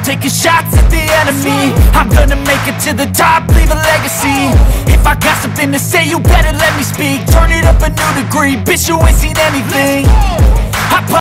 taking shots at the enemy. I'm gonna make it to the top, leave a legacy. If I got something to say, you better let me speak. Turn it up a new degree, bitch, you ain't seen anything.